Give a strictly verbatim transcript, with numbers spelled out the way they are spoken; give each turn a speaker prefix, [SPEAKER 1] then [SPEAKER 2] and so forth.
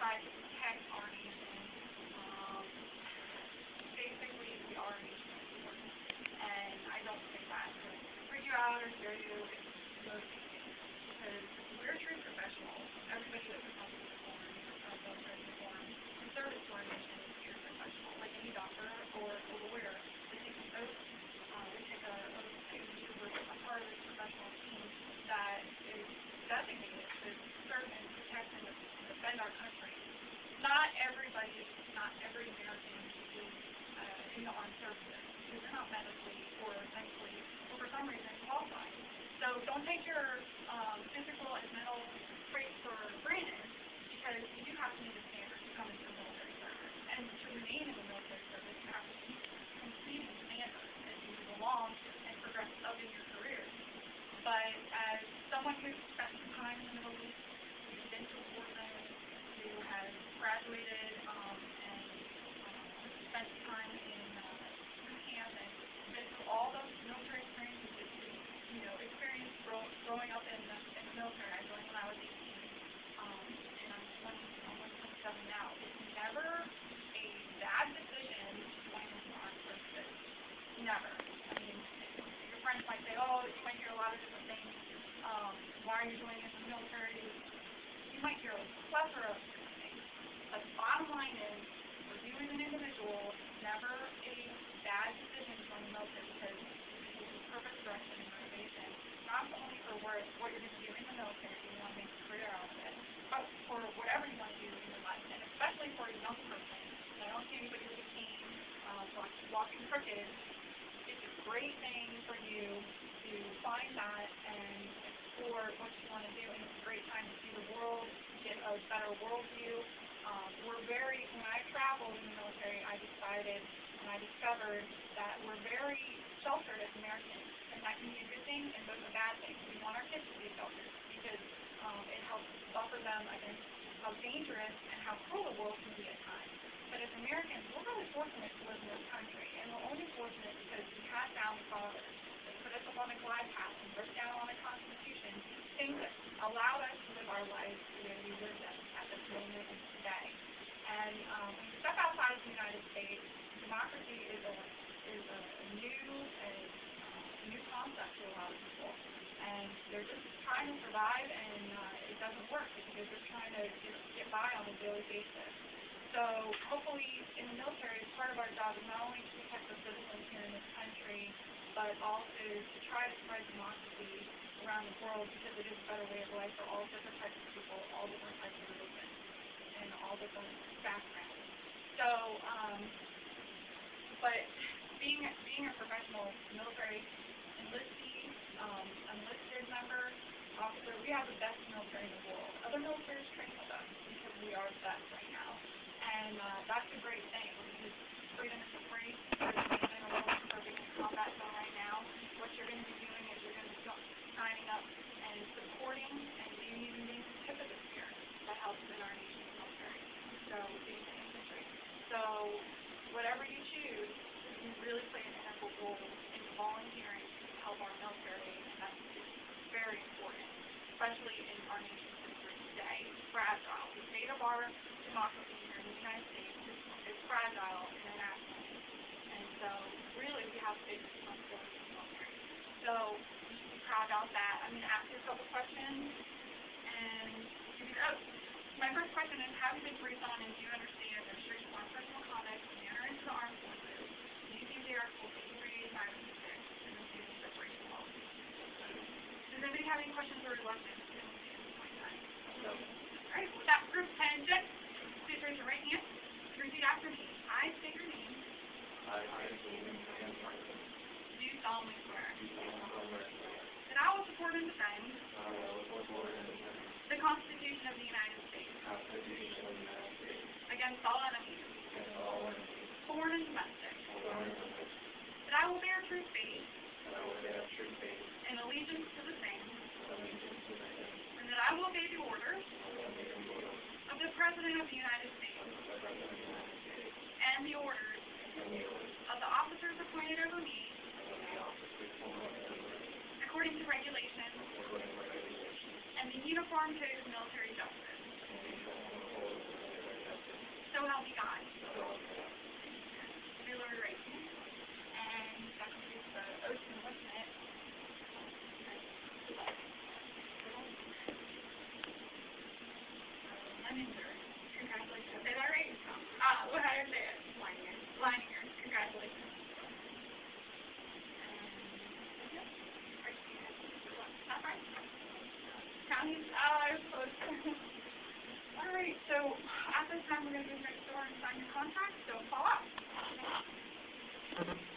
[SPEAKER 1] try to protect our nation. Um, basically, we are a nation of sports, and I don't say that to freak you out or scare you. It's to motivate you, because we're true professionals. Everybody that puts on the uniform, uh, military uniform, in service to our nation is a true professional, like any doctor or a lawyer. They take an oath. Uh, they take a oath saying this is a, a part of this professional team that is designated to serve and protect and defend our country. Not everybody, not every American is uh, in the armed services, because they're not medically or mentally or for some reason qualified. So don't take your um, physical and mental traits for granted, because you do have to meet a standard to come into the military service. And to remain in the military service, you have to keep completing standards as you move along and progress up in your career. But as someone who's spent some time in the Middle East, who's been to war zones, who has graduated um, and um, spent some time in uh, boot camp and been through all those military experiences, you know, experience grow, growing up in the, in the military. I joined when I was eighteen, um, and I'm twenty, almost twenty-seven now. It's never a bad decision to join into the armed services. Never. I mean, your friends might say, oh, you might hear a lot of different things. Um, why are you joining into the military? You might hear a plethora of different things. But the bottom line is, for you as an individual, it's never a bad decision to join the military, because it gives you purpose, direction, and motivation, not only for where, what you're going to do in the military, if you want to make a career out of it, but for whatever you want to do in your life, and especially for a young person. I don't see anybody with a cane uh, walking crooked. It's a great thing for you to find that and explore what you want to do, and it's a great time to see the world, get a better worldview. Um, we're very, when I traveled in the military, I decided and I discovered that we're very sheltered as Americans, and that can be a good thing and both a bad thing. We want our kids to be sheltered, because um, it helps buffer them against how dangerous and how cruel the world can be at times. But as Americans, we're really fortunate to live in this country, and we're only fortunate because we had founding fathers that put us up on a glide path and wrote down on a constitution things that allowed us to live our lives the way we live them at this moment and today. And um, when you step outside of the United States, democracy is a is a new and uh, new concept to a lot of people, and they're just trying to survive, and uh, it doesn't work because they're just trying to get, get by on a daily basis. So hopefully in the military, part of our job is not only to protect the citizens here in this country, but also to try to spread democracy around the world, because it is a better way of life for all different types of people, all different types of religions, and all different backgrounds. So, um, but being being a professional military enlistee, um, enlisted member, officer, we have the best military in the world. Other militaries train with us because we are the best right now. And uh, that's a great thing, because freedom is free. There's nothing in the world that's perfect in a combat zone right now. What you're going to be doing is you're going to be signing up and supporting and maybe even being the tip of the spear that helps in our nation's military. So being the infantry. So whatever you choose, you really play an integral role in volunteering to help our military, and that's very important, especially in our nation's history today. It's fragile. The state of our democracy here in the United States is, is fragile internationally. And so, really, we have big responsibility in the military. So, you should be proud about that. I'm going to ask you a couple questions, and give you, oh, my first question is, have you been briefed on and do you understand the restrictions on personal conduct when you enter into the armed forces? Do you use the Articles eighty-three, eighty-five, and eighty-six, and the student separation policy? Does anybody have any questions or reluctance to enlist at this point in time? So, all right, with that group attention, please raise your right hand. Repeat after me. I state your name.
[SPEAKER 2] I, I, William Martin.
[SPEAKER 1] Do solemnly swear.
[SPEAKER 2] Do solemnly swear.
[SPEAKER 1] That I will support and defend.
[SPEAKER 2] I will support and defend.
[SPEAKER 1] The Constitution of the United States.
[SPEAKER 2] The Constitution of the United States.
[SPEAKER 1] Against all enemies.
[SPEAKER 2] Against all enemies.
[SPEAKER 1] Foreign and domestic.
[SPEAKER 2] Foreign and domestic.
[SPEAKER 1] That I will bear true faith.
[SPEAKER 2] That I will bear true faith.
[SPEAKER 1] And allegiance to the same.
[SPEAKER 2] And allegiance to the same.
[SPEAKER 1] And that I will obey the orders.
[SPEAKER 2] I will obey the orders.
[SPEAKER 1] Of the President of the United States.
[SPEAKER 2] Of the President of the United States.
[SPEAKER 1] And the orders.
[SPEAKER 2] And the orders.
[SPEAKER 1] Of the officers appointed over me.
[SPEAKER 2] Of the officers appointed over me.
[SPEAKER 1] According to regulations.
[SPEAKER 2] According to regulations.
[SPEAKER 1] And the Uniform Code of Military Justice.
[SPEAKER 2] And the Uniform Code of Military
[SPEAKER 1] twenty guys. They learned racing, and that completes the ocean limit. Leininger. Congratulations. Say that right? Uh, what how did I say it?
[SPEAKER 3] Leininger.
[SPEAKER 1] Leininger. Congratulations. That's right. County. Oh, I was close. Alright, so at this time we're going to go next door and sign your contract, so follow up.